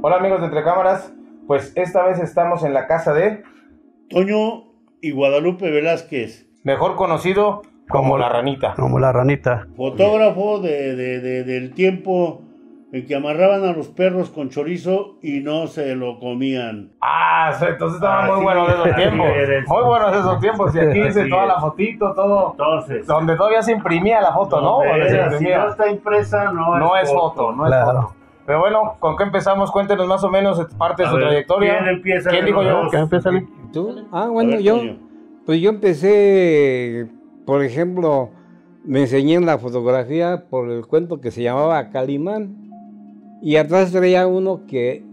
Hola amigos de Entre Cámaras, pues esta vez estamos en la casa de Toño y Guadalupe Velázquez, mejor conocido como La Ranita. Como La Ranita. Fotógrafo del tiempo en que amarraban a los perros con chorizo y no se lo comían. Entonces estaba muy bueno de esos tiempos. Muy buenos de esos tiempos. Y aquí dice toda la fotito, todo. Entonces, Donde todavía se imprimía la foto, ¿no? Donde se si imprimía. no está impresa, No es foto, no es Claro. foto. Pero bueno, ¿con qué empezamos? Cuéntenos más o menos parte de su trayectoria. ¿Quién empieza? ¿Quién dijo yo? ¿Quién empieza, Ali? ¿Tú? A Bueno, ver, yo, Toño. pues yo empecé, por ejemplo, me enseñé en la fotografía por el cuento que se llamaba Calimán. Y atrás traía uno que,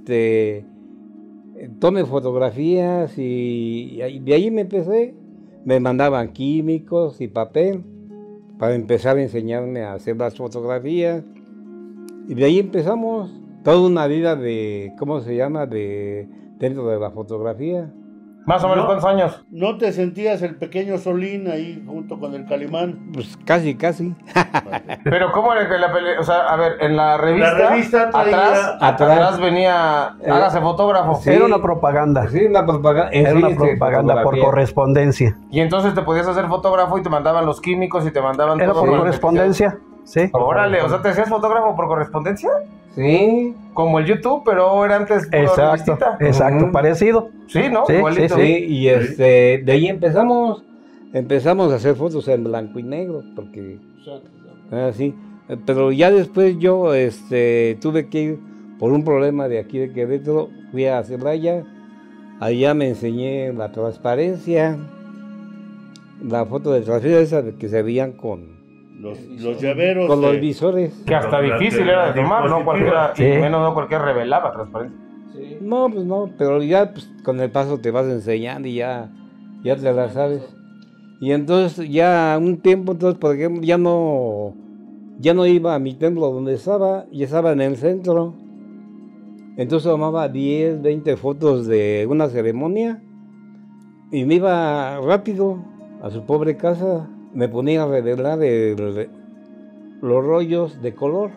tome fotografías y de ahí me empecé. Me mandaban químicos y papel para empezar a enseñarme a hacer las fotografías. Y de ahí empezamos toda una vida de, ¿cómo se llama?, dentro de la fotografía. Más o menos, ¿cuántos años? ¿No te sentías el pequeño Solín ahí junto con el Calimán? Pues casi. Pero ¿cómo era que la pelea? O sea, a ver, en la revista traía- atrás venía, hágase fotógrafo. Sí. Era una propaganda. Sí, una propaganda. Era una propaganda por fotografía. correspondencia. Y entonces te podías hacer fotógrafo y te mandaban los químicos y te mandaban Era todo por lo que correspondencia. Sí. quisieras. Órale, o sea, ¿te hacías fotógrafo por correspondencia? Sí, Como el YouTube, pero era antes puro Exacto. revistita. Exacto. Ujú. Parecido. Sí, ¿no? Sí, Igualito. sí, y de ahí empezamos a hacer fotos en blanco y negro, porque así. Pero ya después yo tuve que ir por un problema de aquí de Querétaro, fui a Celaya, allá me enseñé la transparencia, la foto de transparencia esa de que se veían con Los llaveros. los visores. Que hasta difícil era de tomar, ¿no? Cualquiera, Sí. y menos no cualquiera revelaba transparencia. No, pues no, pero ya pues, con el paso te vas enseñando y ya te la sabes. Y entonces ya un tiempo, entonces por ejemplo, ya no iba a mi templo donde estaba, ya estaba en el centro. Entonces tomaba 10, 20 fotos de una ceremonia y me iba rápido a su pobre casa, me ponía a revelar los rollos de color.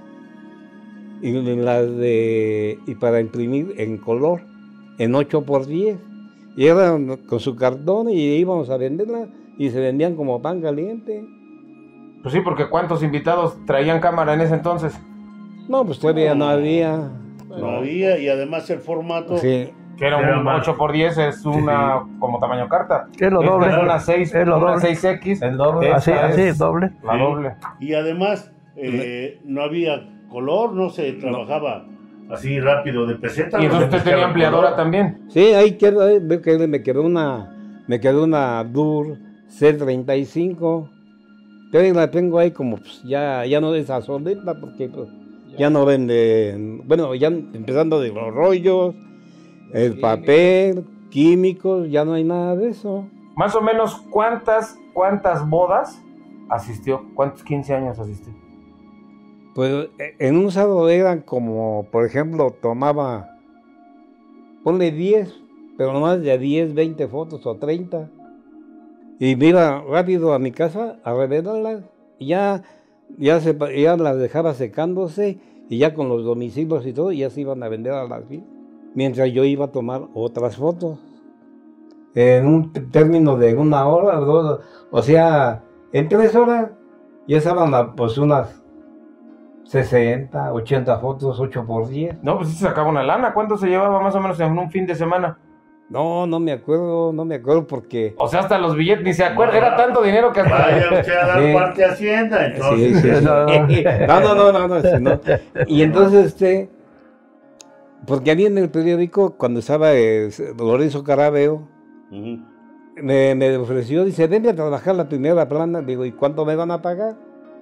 Y para imprimir en color, en 8x10. Y eran con su cartón y íbamos a venderla y se vendían como pan caliente. Pues sí, porque ¿cuántos invitados traían cámara en ese entonces? No, pues todavía no había. No había, y además el formato. Sí, Que era Era un más. 8x10, es una como tamaño carta. Es lo Esta doble. es una 6, Es lo una doble. 6X. El doble. Esta Así, es doble. La Sí. doble. Y además no había color, no se trabajaba así rápido de peseta. Y no entonces se usted tenía buscaba ampliadora color. también. sí, ahí quedó, veo que me quedó una Dur C35. Pero la tengo ahí como pues, ya no es solita porque pues, ya no venden, bueno, ya empezando de los rollos, el papel, químicos, ya no hay nada de eso. Más o menos, ¿cuántas bodas asistió? ¿Cuántos 15 años asistió? Pues en un sábado eran como, por ejemplo, tomaba, ponle 10, pero nomás de 10, 20 fotos o 30. Y me iba rápido a mi casa a revelarlas y ya las dejaba secándose y ya con los domicilios y todo, ya se iban a vender a las 10. Mientras yo iba a tomar otras fotos. En un término de 1 hora, 2, o sea, en 3 horas ya estaban pues unas 60, 80 fotos, 8x10. No, pues sí se sacaba una lana. ¿Cuánto se llevaba más o menos en un fin de semana? No me acuerdo porque... O sea, hasta los billetes, ni se acuerda. Era tanto dinero que hasta... Vaya usted a dar Sí. parte a Hacienda, entonces. Sí. No. No. Y entonces, porque a mí en el periódico, cuando estaba Lorenzo Carabeo, Ujú. me ofreció, dice, ven a trabajar la primera plana. Digo, ¿y cuánto me van a pagar?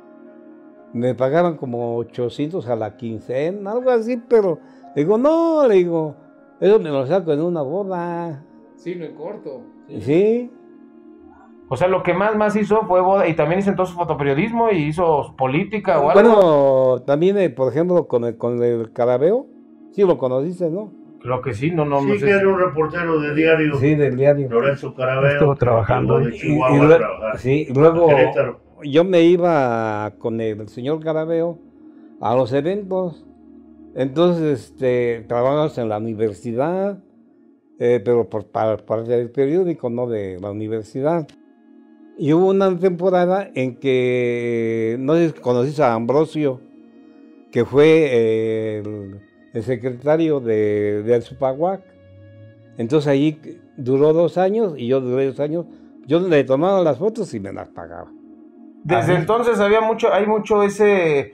Me pagaban como 800 a la quincena, algo así, pero digo, no, eso me lo saco en una boda. Sí, no en corto. Sí. O sea, lo que más hizo fue boda. Y también hizo entonces fotoperiodismo y hizo política o algo. Bueno, también, por ejemplo, con el Carabeo, sí lo conociste, ¿no? Creo que sí, no Sí, sé. que era un reportero de diario. Sí, del diario. Lorenzo Carabeo. Estuvo trabajando de ahí. Chihuahua a trabajar. Sí, luego Querétaro. yo me iba con el señor Carabeo a los eventos Entonces, trabajamos en la universidad, pero para parte del periódico, no de la universidad. Y hubo una temporada en que, no sé si conociste a Ambrosio, que fue el secretario de Alzupahuac. Entonces allí duró 2 años y yo duré 2 años. Yo le tomaba las fotos y me las pagaba. Desde entonces hay mucho ese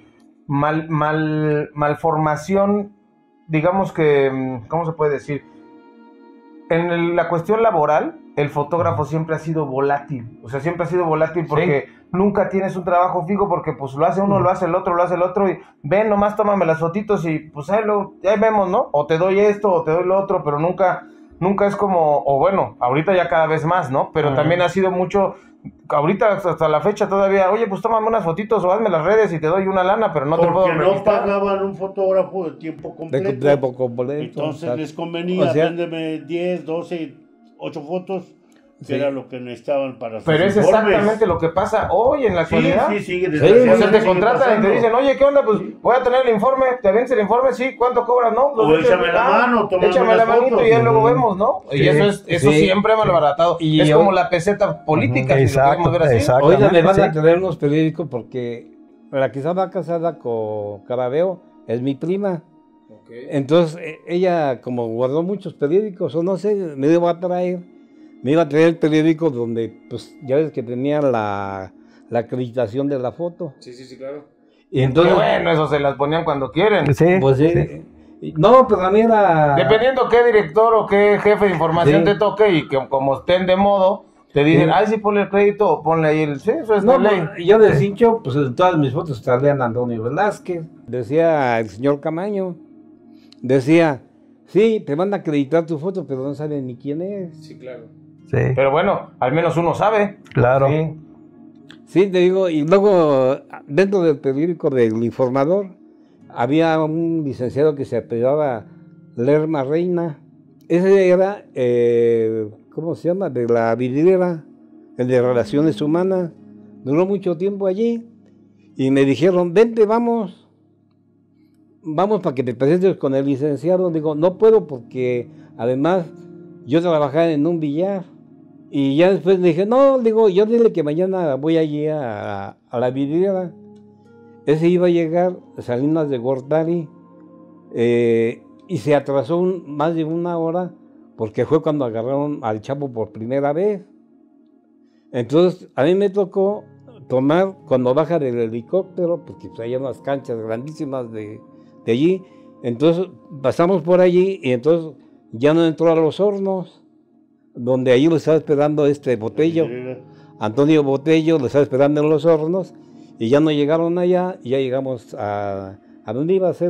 malformación, digamos que, ¿cómo se puede decir? En la cuestión laboral, el fotógrafo siempre ha sido volátil, o sea, siempre ha sido volátil porque nunca tienes un trabajo fijo, porque pues lo hace uno, lo hace el otro, y ven, nomás tómame las fotitos y pues ahí vemos, ¿no? O te doy esto, o te doy lo otro, pero nunca es como, o bueno, ahorita ya cada vez más, ¿no? Pero también ha sido mucho, ahorita hasta la fecha todavía, oye, pues tómame unas fotitos o hazme las redes y te doy una lana, pero no te puedo Porque no registrar. pagaban un fotógrafo de tiempo completo. De tiempo completo. Entonces les convenía, o sea, véndeme 10, 12, 8 fotos, que Sí. era lo que necesitaban para sus Pero es informes. exactamente lo que pasa hoy en la Sí, actualidad. sí, O sea, desgraciadamente te sigue contratan y te pasando. dicen, oye, ¿qué onda? Pues voy a tener el informe, te avientas el informe, sí, ¿cuánto cobras? No, O pues, échame la mano, tómame échame las la manito fotos. y ya luego vemos, ¿no? Sí, Y eso sí, siempre ha malbaratado. Y es yo- como la peseta política, si lo Exacto, queremos ver así. exacto. Ahorita me van a sí. traer unos periódicos porque la que estaba casada con Carabeo es mi prima. Entonces ella, como guardó muchos periódicos, o no sé, me iba a traer el periódico donde, pues, ya ves que tenía la acreditación de la foto. Sí, claro. Y Entonces, entonces, bueno, eso se las ponían cuando quieren. Sí, pues sí. sí. No, pero a mí era... Dependiendo qué director o qué jefe de información Sí. te toque y que como estén de modo, te dicen, Sí. ay, sí, ponle el crédito o ponle ahí el... Sí, eso es No, de ley. pues, yo de cincho, pues en todas mis fotos salían Antonio Velázquez. Decía el señor Camaño, decía, sí, te van a acreditar tu foto, pero no saben ni quién es. Sí, claro. Sí, Pero bueno, al menos uno sabe. claro. Sí. Sí, te digo, y luego dentro del periódico del Informador había un licenciado que se apellidaba Lerma Reina. Ese era, ¿cómo se llama? De la vidriera, el de Relaciones Humanas. Duró mucho tiempo allí y me dijeron, vente, vamos para que te presentes con el licenciado. Digo, no puedo porque además yo trabajaba en un billar. Y ya después le dije, no, digo, yo dile que mañana voy allí a la vidriera. Ese iba a llegar, Salinas de Gortari, y se atrasó más de 1 hora, porque fue cuando agarraron al Chapo por primera vez. Entonces, a mí me tocó tomar, cuando baja del helicóptero, porque pues, hay unas canchas grandísimas de allí, entonces pasamos por allí, y entonces ya no entró a Los Hornos, donde allí lo estaba esperando Botello, Antonio Botello, lo estaba esperando en Los Hornos, y ya no llegaron allá, y ya llegamos a donde iba a ser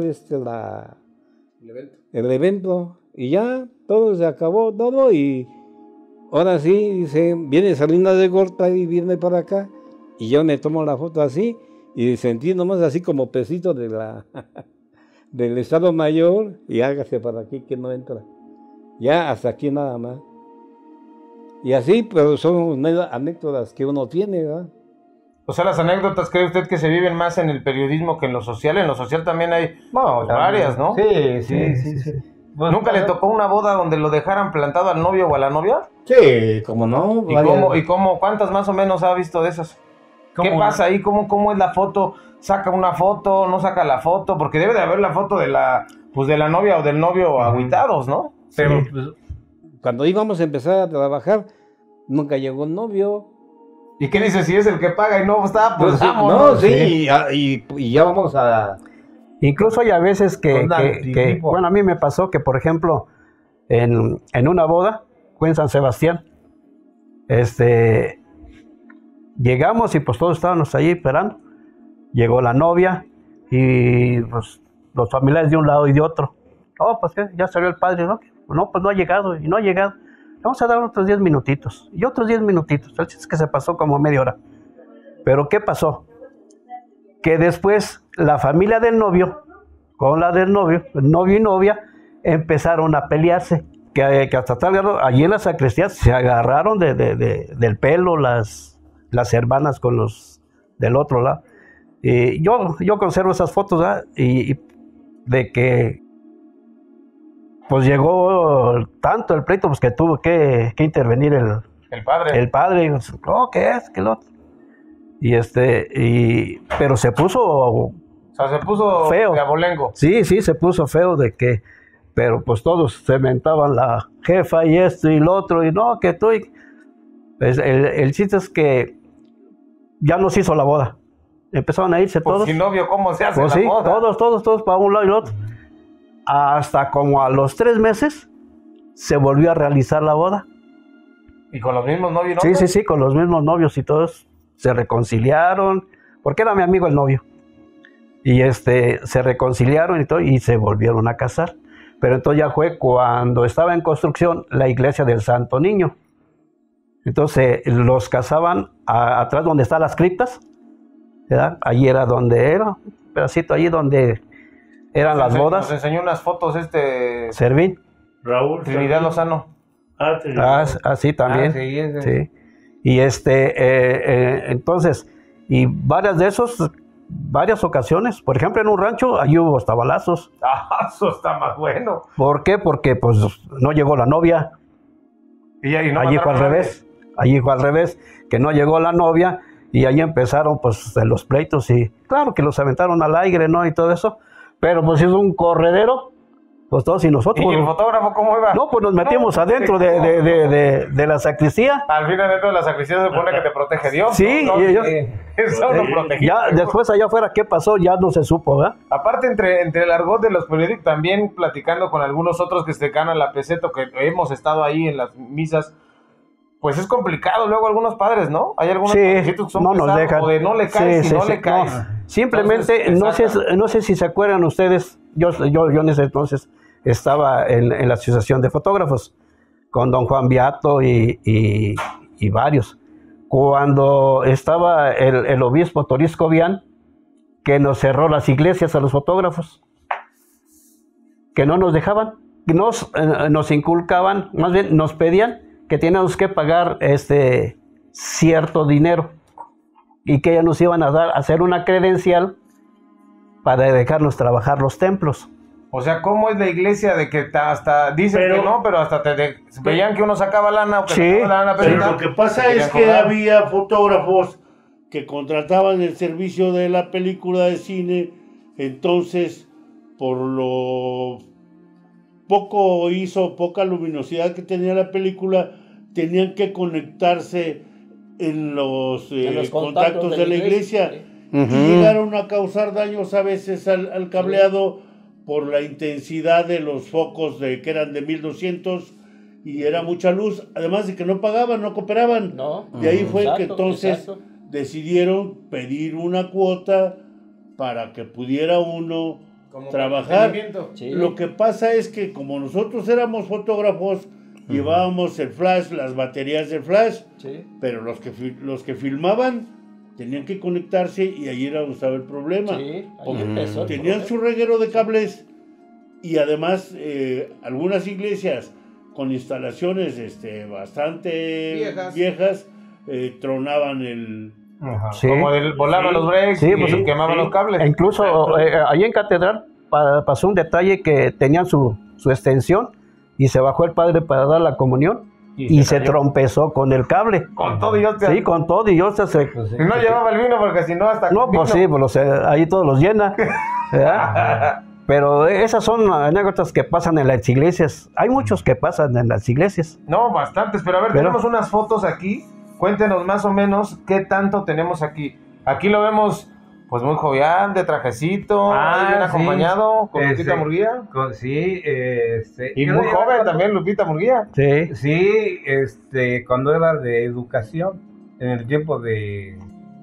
el evento, y ya todo se acabó, todo, y ahora sí, dice, viene Salinas de Gortari y viene para acá, y yo me tomo la foto así, y sentí nomás así como pesito del Estado Mayor, y hágase para aquí que no entra. Ya hasta aquí nada más. Y así, pero son anécdotas que uno tiene, ¿verdad? O sea, las anécdotas, ¿cree usted que se viven más en el periodismo que en lo social? En lo social también hay varias, ¿no? Sí. Pues, ¿Nunca le tocó una boda donde lo dejaran plantado al novio o a la novia? Sí, como no. ¿Y cómo, cuántas más o menos ha visto de esas? ¿Qué pasa ahí? ¿Cómo es la foto? ¿Saca una foto? ¿No saca la foto? Porque debe de haber la foto de la novia o del novio agüitados, ¿no? Pero pues, cuando íbamos a empezar a trabajar, nunca llegó el novio. ¿Y qué dice? Si es el que paga y no está, pues Sí, vámonos. no, sí, y ya vamos a... Incluso hay a veces que, Con anticipo. bueno, a mí me pasó que, por ejemplo, en una boda, fue en San Sebastián, llegamos y pues todos estábamos ahí esperando. Llegó la novia y pues los familiares de un lado y de otro. Oh, pues ya salió el padre, ¿no? No, pues no ha llegado y no ha llegado. Vamos a dar otros 10 minutitos y otros 10 minutitos. El chiste es que se pasó como media hora. Pero ¿qué pasó? Que después la familia del novio con la del novio, el novio y novia, empezaron a pelearse. Que hasta tal grado, allí en la sacristía se agarraron del pelo las hermanas con los del otro lado. Yo conservo esas fotos, ¿verdad? Y de que pues llegó tanto el pleito pues que tuvo que intervenir El padre. el padre. Y, pues, oh, ¿qué es? ¿Qué lo otro? Pero se puso O sea, se puso feo. de abolengo. Sí, se puso feo pero pues todos se mentaban la jefa y esto y lo otro, y no, que tú. Pues el chiste es que ya nos hizo la boda. Empezaron a irse Pues todos. sin novio, ¿cómo se hace Pues la sí, boda? todos para un lado y el otro. Hasta como a los 3 meses se volvió a realizar la boda. Y con los mismos novios, ¿no? Sí, con los mismos novios y todos se reconciliaron, porque era mi amigo el novio. Y se reconciliaron y todo, y se volvieron a casar. Pero entonces ya fue cuando estaba en construcción la iglesia del Santo Niño. Entonces los casaban atrás donde están las criptas, ¿verdad? Allí era donde era, un pedacito allí donde eran las bodas. Nos enseñó unas fotos Servín. Raúl. Trinidad Lozano. Trinidad. Así también. sí, ese. Sí. Y entonces, y varias ocasiones, por ejemplo en un rancho, allí hubo hasta balazos. Ah, eso está más bueno. ¿Por qué? Porque pues no llegó la novia. Y no Allí fue al mataron a nadie. revés. Allí fue al revés, que no llegó la novia, y ahí empezaron pues los pleitos, y claro que los aventaron al aire, ¿no? Y todo eso, pero pues hizo un corredero, pues todos y nosotros. ¿Y el fotógrafo cómo iba? No, pues nos metimos adentro de la sacristía. Al final dentro de la sacristía se supone que te protege Dios. Sí, ¿no? y ellos- Eso no protege. Ya después allá afuera, ¿qué pasó? Ya no se supo, ¿verdad? Aparte, entre el argot de los periódicos, también platicando con algunos otros que se ganan la peseta, que hemos estado ahí en las misas, pues es complicado luego algunos padres, ¿no? Hay algunos Sí, padrecitos que son no nos pesados, dejan. o de no le caes Sí, y no sí, le sí, caes. no. Simplemente, Entonces, no sé si se acuerdan ustedes, yo en ese entonces estaba en la Asociación de Fotógrafos, con don Juan Beato y varios. Cuando estaba el obispo Torisco Vián, que nos cerró las iglesias a los fotógrafos, que no nos dejaban, nos inculcaban, más bien nos pedían que teníamos que pagar cierto dinero, y que ya nos iban a hacer una credencial para dejarnos trabajar los templos. O sea, ¿cómo es la iglesia de que hasta dicen Pero- que no, pero hasta veían que uno sacaba lana o que Sí, sacaba lana Pero peseta, lo que pasa te es querían que cobrar? había fotógrafos que contrataban el servicio de la película de cine, entonces por lo poca luminosidad que tenía la película, tenían que conectarse en los contactos de la iglesia, y llegaron a causar daños a veces al cableado por la intensidad de los focos que eran de 1200 y era mucha luz, además de que no pagaban, no cooperaban. No. Y ahí fue que Exacto, entonces exacto. decidieron pedir una cuota para que pudiera uno Como trabajar. mantenimiento. Sí. Lo que pasa es que como nosotros éramos fotógrafos, llevábamos el flash, las baterías del flash, Sí. pero los que filmaban tenían que conectarse, y ahí era donde estaba el problema. Sí, ahí Porque empezó el tenían problema. su reguero de cables, y además algunas iglesias con instalaciones bastante viejas tronaban el... Ajá. Sí. Como volaban los breaks Sí, y pues, quemaban los cables. E incluso ahí en Catedral pasó un detalle, que tenían su extensión, y se bajó el padre para dar la comunión, y se cayó. trompezó con el cable. Con todo y yo te... Sí, con todo, y yo se... Y no llevaba el vino porque si no hasta... No, pues sí, pues ahí todos los llena, ¿verdad? Pero esas son anécdotas que pasan en las iglesias. Hay muchos que pasan en las iglesias. No, bastantes, pero a ver, Pero- tenemos unas fotos aquí. Cuéntenos más o menos qué tanto tenemos aquí. Aquí lo vemos, pues muy jovial, de trajecito, ahí bien sí. acompañado, con Lupita Este, Murguía. Sí, Y yo muy ya joven cuando- también, Lupita Murguía. Sí. Sí, cuando era de educación, en el tiempo de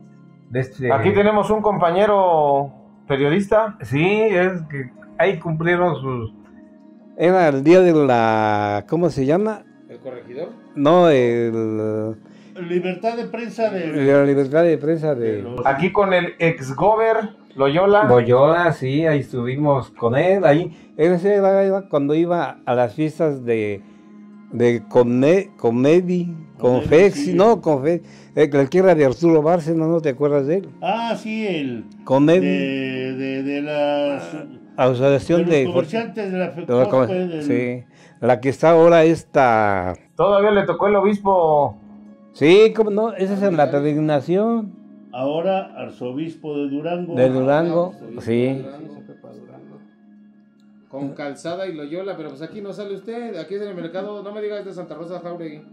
Aquí tenemos un compañero periodista. Sí, es que ahí cumplieron sus... Era el día de la... ¿Cómo se llama? ¿El corregidor? No, el... Libertad de prensa de La libertad de prensa de... los- Aquí con el ex-gober Loyola. Loyola, sí, ahí estuvimos con él, ahí. Ese era cuando iba a las fiestas de Comedy, Confex, sí. no, Confex, el que era de Arturo Bárcena, ¿no te acuerdas de él? Ah, sí, el Comedy. de las asociación de los comerciantes de la FECOSPE. Sí, la que está ahora esta... Todavía le tocó el obispo. Sí, ¿cómo no? Esa es en la peregrinación. Ahora arzobispo de Durango. De Durango, sí. Con Calzada y Loyola, pero pues aquí no sale usted, aquí es en el mercado, no me digas de Santa Rosa Jauregui.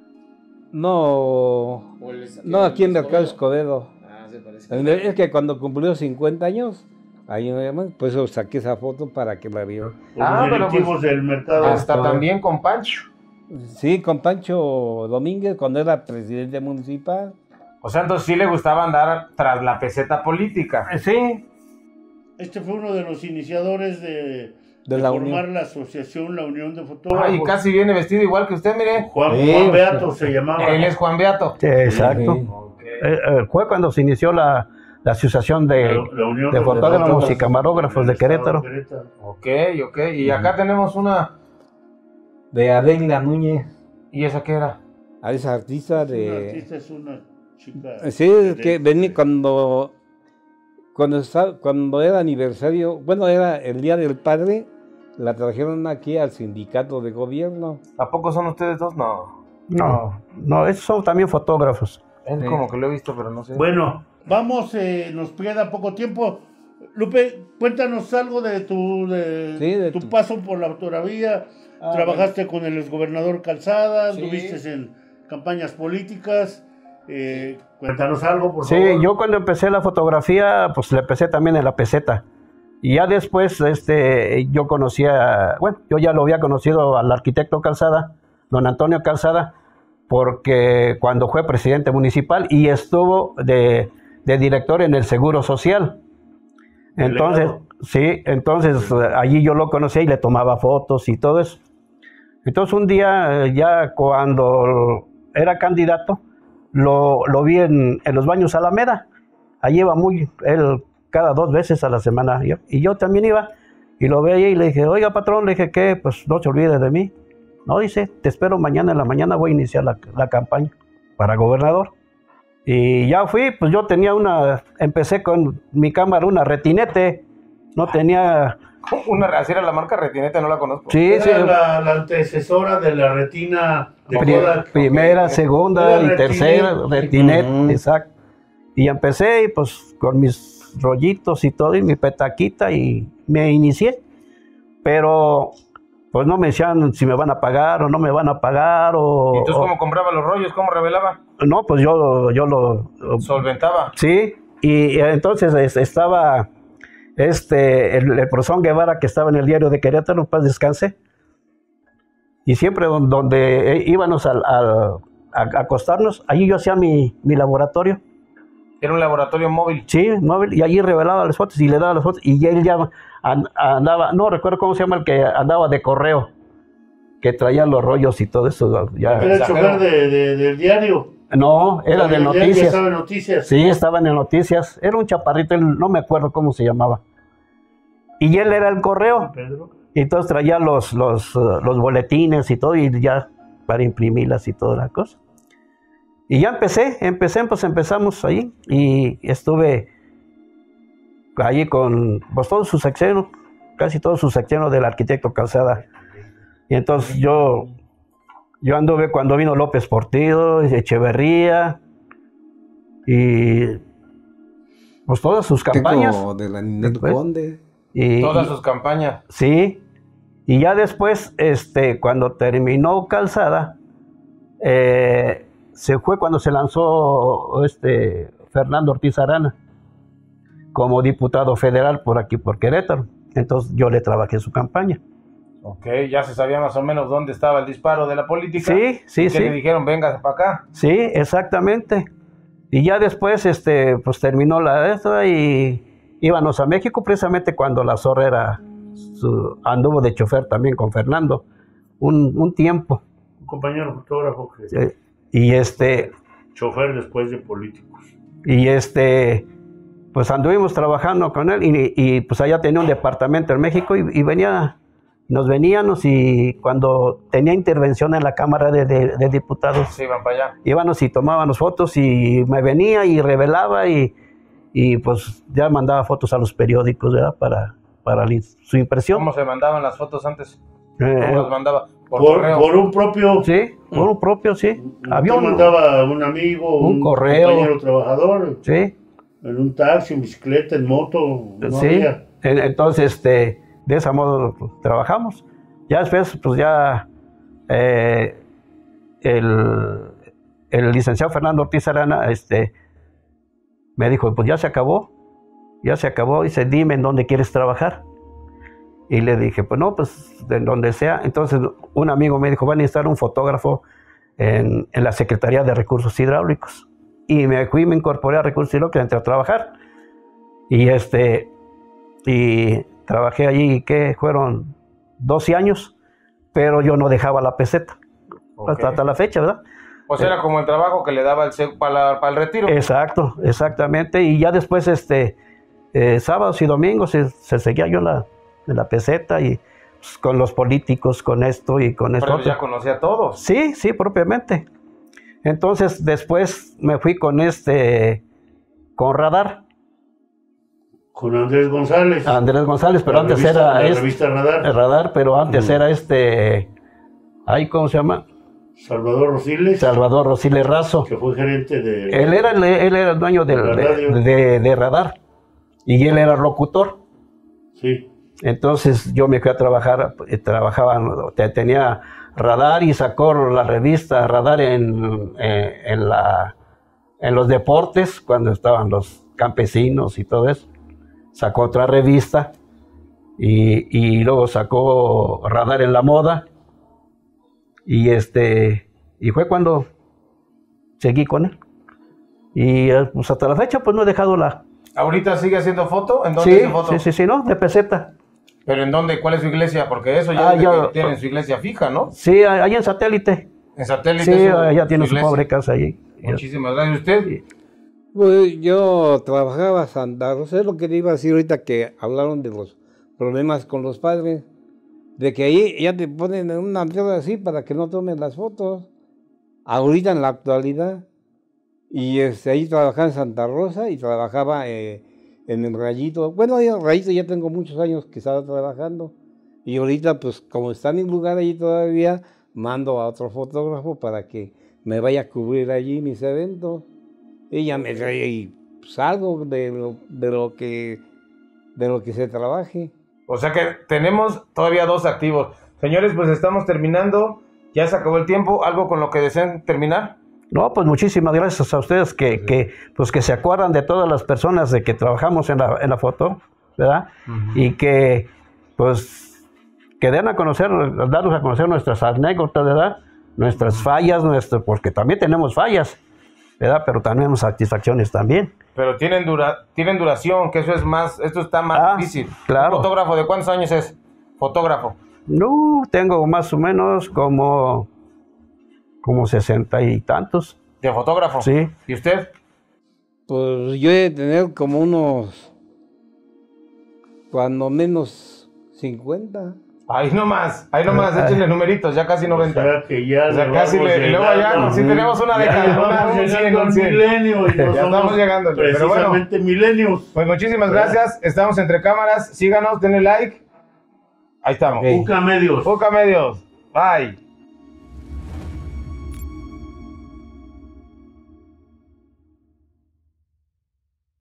No, no, aquí en Mercado Escobedo. Ah, se parece. Es que cuando cumplió 50 años, ahí pues saqué esa foto para que la vieran. Los directivos del mercado. Hasta también con Pancho. Sí, con Pancho Domínguez, cuando era presidente municipal. O sea, entonces sí le gustaba andar tras la peseta política. Sí. Este fue uno de los iniciadores de la formar unión. la asociación, la Unión de Fotógrafos. Ay, casi viene vestido igual que usted, mire. Juan Beato se llamaba. Él es Juan Beato. Sí, exacto. Sí. Okay. Fue cuando se inició la asociación de Unión de fotógrafos y camarógrafos de Querétaro. Ok. Y acá tenemos una... De Adela Núñez. ¿Y esa qué era? A esa artista Una de... artista es una chica. Sí, es que venía cuando era aniversario, bueno, era el Día del Padre, la trajeron aquí al sindicato de gobierno. ¿A poco son ustedes dos? No. No, esos son también fotógrafos. Él como que lo he visto, pero no sé. Bueno, vamos, nos queda poco tiempo. Lupe, cuéntanos algo de tu paso por la fotografía. Trabajaste con el exgobernador Calzada, estuviste en campañas políticas. Cuéntanos algo, por favor. Sí, yo cuando empecé la fotografía, pues le empecé también en la peseta. Y ya después, yo conocía, bueno, yo ya lo había conocido al arquitecto Calzada, don Antonio Calzada, porque cuando fue presidente municipal y estuvo de director en el Seguro Social. Entonces, allí yo lo conocía y le tomaba fotos y todo eso. Entonces un día, ya cuando era candidato, lo vi en los baños Alameda. Allí iba él cada 2 veces a la semana. Y yo también iba y lo veía y le dije, oiga patrón, le dije, ¿qué? Pues no se olvide de mí. No, dice, te espero mañana en la mañana, voy a iniciar la campaña para gobernador. Y ya fui, pues yo tenía empecé con mi cámara, una Retinete, no tenía... Así era la marca Retinete, no la conozco. Sí, Era sí. la antecesora de la retina de Kodak. Primera, segunda y tercera, Retinete, exacto. Y empecé y pues con mis rollitos y todo y mi petaquita y me inicié. Pero pues no me decían si me van a pagar o no me van a pagar o... ¿Y entonces cómo compraba los rollos? ¿Cómo revelaba? No, pues yo lo... ¿Solventaba? Sí, y entonces estaba el profesor Guevara que estaba en el diario de Querétaro, paz descanse, y siempre donde íbamos a acostarnos, allí yo hacía mi laboratorio. Era un laboratorio móvil. Sí, móvil, y allí revelaba las fotos y le daba las fotos, y él ya andaba, no recuerdo cómo se llama el que andaba de correo, que traía los rollos y todo eso. Ya. Era el chofer del diario. No, era de noticias. Estaba en noticias. Sí, estaban en noticias. Era un chaparrito, no me acuerdo cómo se llamaba. Y él era el correo. Pedro. Y entonces traía los boletines y todo, y ya para imprimirlas y toda la cosa. Y ya pues empezamos ahí. Y estuve allí con pues, todos sus secciones, casi todos sus secciones del arquitecto Calzada. Y entonces yo anduve cuando vino López Portillo, Echeverría, y pues todas sus campañas. Tengo de la Ninel Conde. Todas sus campañas. Sí, y ya después, cuando terminó Calzada, se fue cuando se lanzó Fernando Ortiz Arana como diputado federal por aquí, por Querétaro. Entonces yo le trabajé su campaña. Ok, ya se sabía más o menos dónde estaba el disparo de la política. Sí. Que le dijeron, venga para acá. Sí, exactamente. Y ya después, pues terminó esta y íbamos a México precisamente cuando la Zorra anduvo de chofer también con Fernando un tiempo. Un compañero fotógrafo que... Sí. Y chofer después de políticos. Y pues anduvimos trabajando con él y pues allá tenía un departamento en México y nos veníamos y cuando tenía intervención en la Cámara de Diputados, sí, iban para allá. Íbamos y tomábamos fotos y me venía y revelaba y pues ya mandaba fotos a los periódicos, ¿verdad? Para para su impresión. ¿Cómo se mandaban las fotos antes? ¿Cómo las mandaba? Por un propio. Sí, por un propio, sí. Había mandaba un amigo, un correo, compañero trabajador. Sí. En un taxi, en bicicleta, en moto. No sí. había. Entonces, de ese modo trabajamos. Ya después, pues ya el licenciado Fernando Ortiz Arana me dijo, pues ya se acabó. Dice, dime en dónde quieres trabajar. Y le dije, pues no, pues en donde sea. Entonces un amigo me dijo, va a necesitar un fotógrafo en la Secretaría de Recursos Hidráulicos. Y me incorporé a Recursos Hidráulicos y entré a trabajar. Y trabajé allí, que fueron 12 años, pero yo no dejaba la peseta. Okay. Hasta la fecha, ¿verdad? Pues era como el trabajo que le daba el SEC para el retiro. Exacto, exactamente. Y ya después, sábados y domingos se seguía yo en la peseta y pues, con los políticos, con esto y con esto. Pero ya conocía a todos. Sí, propiamente. Entonces después me fui con Radar. Con Andrés González. Pero la antes revista, era... La revista Radar. El Radar, pero antes era ¿cómo se llama? Salvador Rosiles Razo. Que fue gerente de... Él era el dueño de Radar. Y él era locutor. Sí. Entonces yo me fui a trabajar, tenía Radar y sacó la revista Radar en los deportes, cuando estaban los campesinos y todo eso. Sacó otra revista y luego sacó Radar en la moda y fue cuando seguí con él. Y pues hasta la fecha pues no he dejado la... ¿Ahorita sigue haciendo foto? ¿En dónde hace foto? Sí, no, de peseta. ¿Pero en dónde? ¿Cuál es su iglesia? Porque eso ya tienen su iglesia fija, ¿no? Sí, allá en Satélite. ¿En Satélite? Sí, allá tiene su pobre casa allí. Muchísimas gracias. ¿Usted? Pues yo trabajaba en Santa Rosa, es lo que le iba a decir ahorita que hablaron de los problemas con los padres, de que ahí ya te ponen una piedra así para que no tomen las fotos, ahorita en la actualidad. Y ahí trabajaba en Santa Rosa y trabajaba en el Rayito. Bueno, en el Rayito ya tengo muchos años que estaba trabajando. Y ahorita, pues, como está en el lugar allí todavía, mando a otro fotógrafo para que me vaya a cubrir allí mis eventos. Y ya me trae y salgo de lo que se trabaje. O sea que tenemos todavía 2 activos. Señores, pues estamos terminando. Ya se acabó el tiempo. ¿Algo con lo que deseen terminar? No, pues muchísimas gracias a ustedes que se acuerdan de todas las personas de que trabajamos en la foto, ¿verdad? Y que pues que darnos a conocer nuestras anécdotas, ¿verdad? Nuestras fallas, porque también tenemos fallas, ¿verdad? Pero tenemos satisfacciones también. Pero tienen duración, que eso es más, esto está más difícil. Claro. ¿Un fotógrafo de cuántos años es? Fotógrafo. No, tengo más o menos como 60 y tantos. ¿De fotógrafo? Sí. ¿Y usted? Pues yo he de tener como unos, cuando menos 50. Ahí nomás, échenle numeritos, ya casi 90. O sea que ya casi y luego ya, si tenemos una década, un milenio y ya estamos llegando. Pero bueno, milenios. Pues muchísimas gracias, estamos entre cámaras, síganos, denle like. Ahí estamos. Uca Medios. Bye.